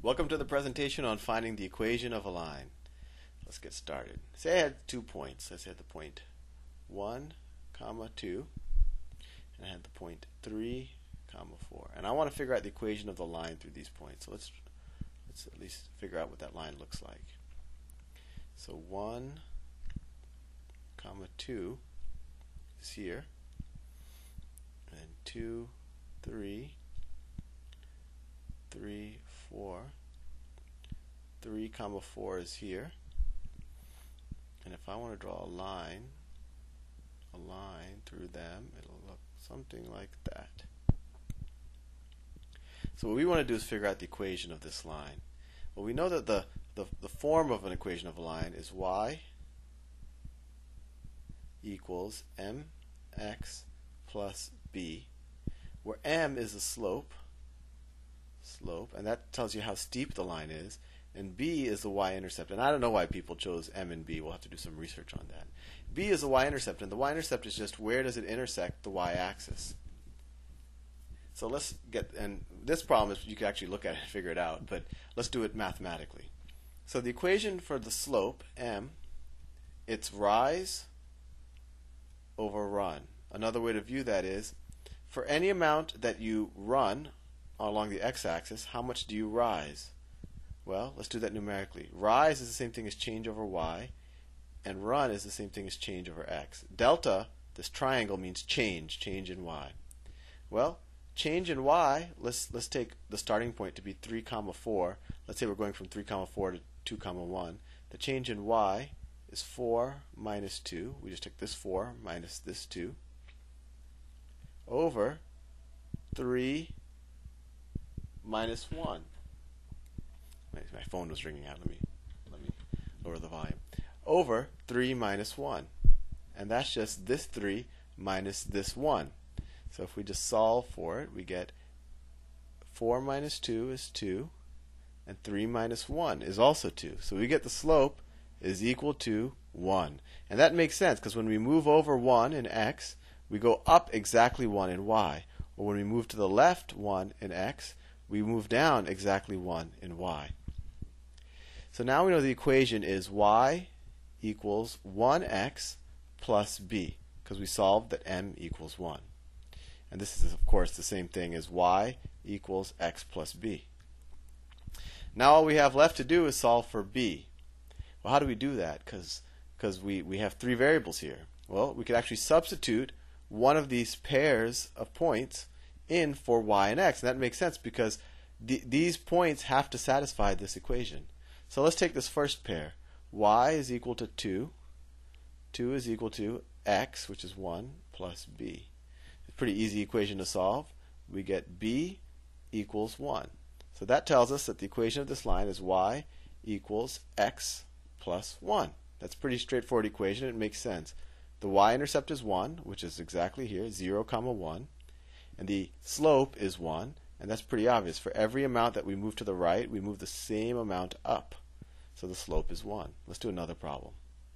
Welcome to the presentation on finding the equation of a line. Let's get started. Say I had 2 points. Let's say I had the point 1, 2, and I had the point 3, 4. And I want to figure out the equation of the line through these points. So let's at least figure out what that line looks like. So 1, 2 is here, and then 2, 3, 3, 4. 3, 4 is here. And if I want to draw a line through them, it'll look something like that. So what we want to do is figure out the equation of this line. Well, we know that the form of an equation of a line is y equals mx plus b, where m is the slope, and that tells you how steep the line is, and b is the y-intercept. And I don't know why people chose m and b. We'll have to do some research on that. B is the y-intercept, and the y-intercept is just where does it intersect the y-axis. So let's get, and this problem is you can actually look at it and figure it out, but let's do it mathematically. So the equation for the slope, m, it's rise over run. Another way to view that is, for any amount that you run along the x-axis, how much do you rise? Well, let's do that numerically. Rise is the same thing as change over y, and run is the same thing as change over x. Delta, this triangle, means change in y. Well, change in y, let's take the starting point to be 3, 4. Let's say we're going from 3, 4 to 2, 1. The change in y is 4 minus 2. We just took this 4 minus this 2 over 3 minus 1. My phone was ringing out. Let me lower the volume. Over 3 minus 1. And that's just this 3 minus this 1. So if we just solve for it, we get 4 minus 2 is 2, and 3 minus 1 is also 2. So we get the slope is equal to 1. And that makes sense, because when we move over 1 in x, we go up exactly 1 in y. Or when we move to the left 1 in x, we move down exactly 1 in y. So now we know the equation is y equals 1x plus b, because we solved that m equals 1. And this is, of course, the same thing as y equals x plus b. Now all we have left to do is solve for b. Well, how do we do that? Because we have 3 variables here. Well, we could actually substitute one of these pairs of points in for y and x. And that makes sense because these points have to satisfy this equation. So let's take this first pair. Y is equal to 2. 2 is equal to x, which is 1, plus b. It's a pretty easy equation to solve. We get b equals 1. So that tells us that the equation of this line is y equals x plus 1. That's a pretty straightforward equation. It makes sense. The y-intercept is 1, which is exactly here, 0, 1. And the slope is 1. And that's pretty obvious. For every amount that we move to the right, we move the same amount up. So the slope is 1. Let's do another problem.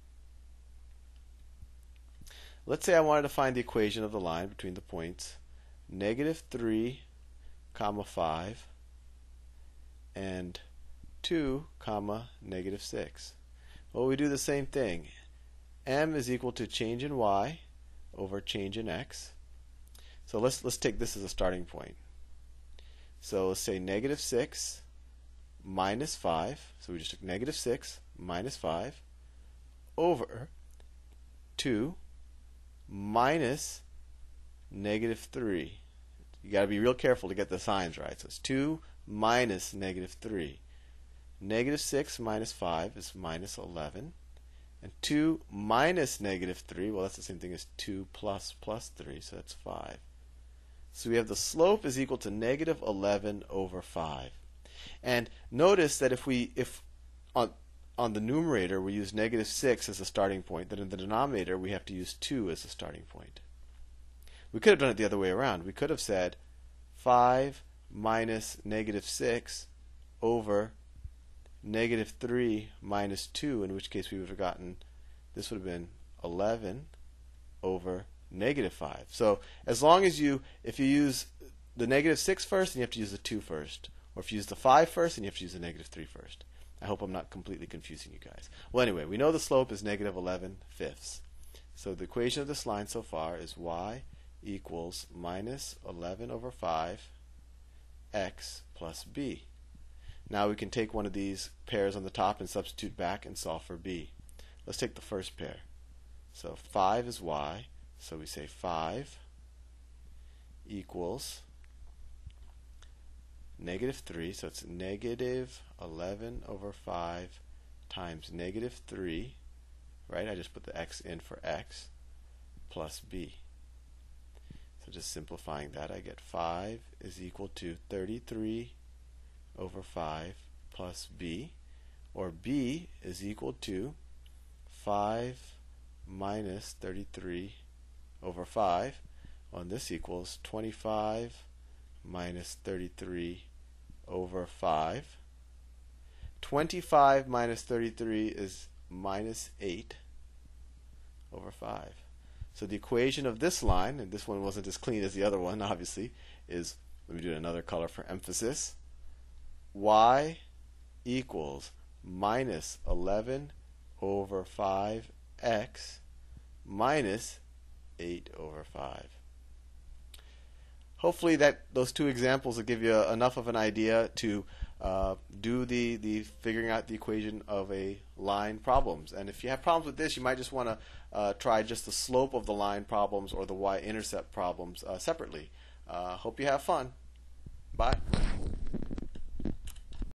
Let's say I wanted to find the equation of the line between the points -3, 5 and 2, -6. Well, we do the same thing. M is equal to change in y over change in x. So let's take this as a starting point. So let's say -6 minus 5. So we just took -6 minus 5 over 2 minus -3. You got to be real careful to get the signs right. So it's 2 minus -3. -6 minus 5 is minus 11. And 2 minus -3, well, that's the same thing as 2 plus 3, so that's 5. So we have the slope is equal to -11 over 5. And notice that if on the numerator we use -6 as a starting point, then in the denominator we have to use 2 as a starting point. We could have done it the other way around. We could have said 5 minus -6 over -3 minus 2, in which case we would have gotten, this would have been 11 over -5. So as long as if you use the -6 first, then you have to use the 2 first. Or if you use the 5 first, then you have to use the negative 3 first. I hope I'm not completely confusing you guys. Well, anyway, we know the slope is negative 11/5. So the equation of this line so far is y equals minus 11/5 x plus b. Now we can take one of these pairs on the top and substitute back and solve for b. Let's take the first pair. So 5 is y, so we say 5 equals negative 3, so it's negative 11/5 times negative 3, right? I just put the x in for x, plus b. So just simplifying that, I get 5 is equal to 33/5 plus b, or b is equal to 5 minus 33/5, and this equals 25 minus 33/5. 25 minus 33 is minus 8/5. So the equation of this line, and this one wasn't as clean as the other one, obviously, is, let me do another color for emphasis, y equals minus 11/5x minus 8/5. Hopefully those two examples will give you enough of an idea to do the figuring out the equation of a line problems. And if you have problems with this, you might just want to try just the slope of the line problems or the y-intercept problems separately. Hope you have fun. Bye.